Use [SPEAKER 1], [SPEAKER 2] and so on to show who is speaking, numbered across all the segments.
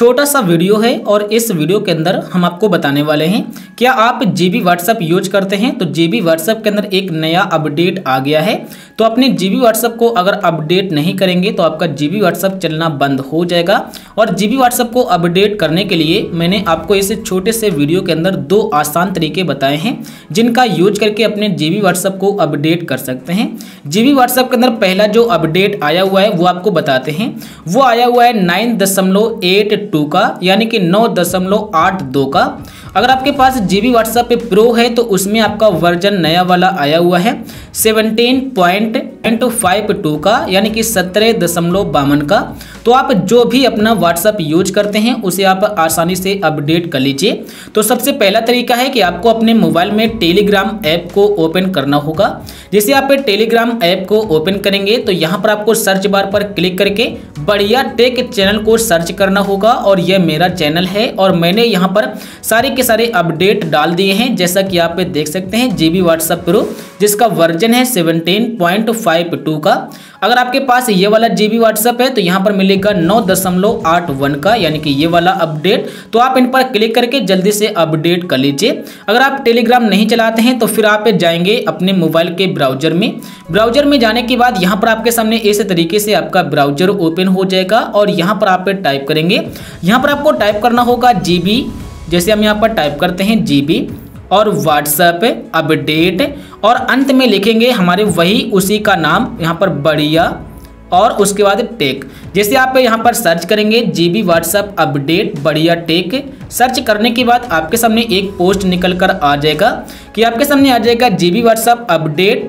[SPEAKER 1] छोटा सा वीडियो है और इस वीडियो के अंदर हम आपको बताने वाले हैं, क्या आप जीबी व्हाट्सएप यूज करते हैं तो जीबी व्हाट्सएप के अंदर एक नया अपडेट आ गया है। तो अपने जीबी व्हाट्सएप को अगर अपडेट नहीं करेंगे तो आपका जीबी व्हाट्सएप चलना बंद हो जाएगा। और जीबी व्हाट्सएप को अपडेट करने के लिए मैंने आपको इस छोटे से वीडियो के अंदर 2 आसान तरीके बताए हैं जिनका यूज करके अपने जीबी व्हाट्सएप को अपडेट कर सकते हैं। जीबी व्हाट्सएप के अंदर पहला जो अपडेट आया हुआ है वो आपको बताते हैं। वो आया हुआ है 9.82 का, यानी कि 9.82 का। अगर आपके पास जीबी व्हाट्सएप पे प्रो है तो उसमें आपका वर्जन नया वाला आया हुआ है 17.52 का, यानी कि 17.52 का। तो आप जो भी अपना व्हाट्सएप यूज करते हैं उसे आप आसानी से अपडेट कर लीजिए। तो सबसे पहला तरीका है कि आपको अपने मोबाइल में टेलीग्राम ऐप को ओपन करना होगा। जैसे आप टेलीग्राम ऐप को ओपन करेंगे तो यहाँ पर आपको सर्च बार पर क्लिक करके बढ़िया टेक चैनल को सर्च करना होगा। और यह मेरा चैनल है और मैंने यहाँ पर सारे के सारे अपडेट डाल दिए हैं, जैसा कि आप देख सकते हैं। जीबी व्हाट्सएप प्रो जिसका वर्जन है 17.52 का। अगर आपके पास ये वाला जीबी व्हाट्सएप है तो यहाँ पर मिलेगा 9.81 का, यानी कि ये वाला अपडेट। तो आप इन पर क्लिक करके जल्दी से अपडेट कर लीजिए। अगर आप टेलीग्राम नहीं चलाते हैं तो फिर आप जाएंगे अपने मोबाइल के ब्राउजर में। ब्राउजर में जाने के बाद यहाँ पर आपके सामने इस तरीके से आपका ब्राउजर ओपन हो जाएगा और यहाँ पर आप टाइप करेंगे। यहाँ पर आपको टाइप करना होगा जीबी, जैसे हम यहाँ पर टाइप करते हैं जीबी और व्हाट्सएप अपडेट और अंत में लिखेंगे हमारे वही उसी का नाम, यहाँ पर बढ़िया और उसके बाद टेक। जैसे आप यहाँ पर सर्च करेंगे जीबी व्हाट्सएप अपडेट बढ़िया टेक, सर्च करने के बाद आपके सामने एक पोस्ट निकल कर आ जाएगा कि आपके सामने आ जाएगा जीबी व्हाट्सएप अपडेट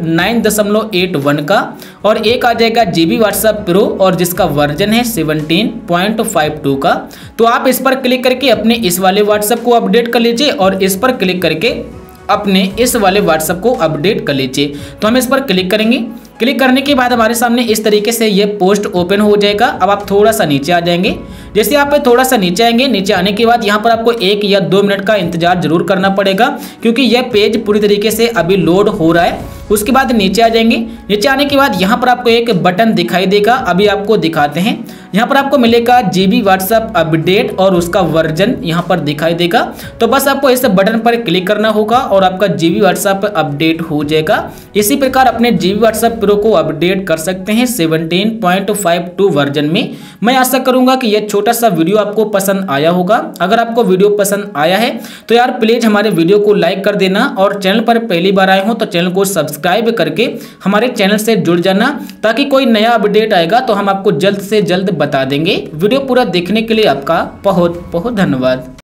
[SPEAKER 1] 9.81 का और एक आ जाएगा जीबी व्हाट्सएप प्रो और जिसका वर्जन है 17.52 का। तो आप इस पर क्लिक करके अपने इस वाले व्हाट्सएप को अपडेट कर लीजिए और इस पर क्लिक करके अपने इस वाले व्हाट्सएप को अपडेट कर लीजिए। तो हम इस पर क्लिक करेंगे। क्लिक करने के बाद हमारे सामने इस तरीके से ये पोस्ट ओपन हो जाएगा। अब आप थोड़ा सा नीचे आ जाएंगे। जैसे आप थोड़ा सा नीचे आएंगे, नीचे आने के बाद यहाँ पर आपको 1 या 2 मिनट का इंतजार जरूर करना पड़ेगा क्योंकि यह पेज पूरी तरीके से अभी लोड हो रहा है। उसके बाद नीचे आ जाएंगे। नीचे आने के बाद यहाँ पर आपको एक बटन दिखाई देगा, अभी आपको दिखाते हैं। यहाँ पर आपको मिलेगा जीबी व्हाट्सएप अपडेट और उसका वर्जन यहाँ पर दिखाई देगा। तो बस आपको इस बटन पर क्लिक करना होगा और आपका जीबी व्हाट्सएप अपडेट हो जाएगा। इसी प्रकार अपने जीबी व्हाट्सएप प्रो को अपडेट कर सकते हैं 17.52 वर्जन में। मैं आशा करूंगा कि यह छोटा सा वीडियो आपको पसंद आया होगा। अगर आपको वीडियो पसंद आया है तो यार प्लीज हमारे वीडियो को लाइक कर देना और चैनल पर पहली बार आए हो तो चैनल को सब्सक्राइब करके हमारे चैनल से जुड़ जाना, ताकि कोई नया अपडेट आएगा तो हम आपको जल्द से जल्द बता देंगे। वीडियो पूरा देखने के लिए आपका बहुत बहुत धन्यवाद।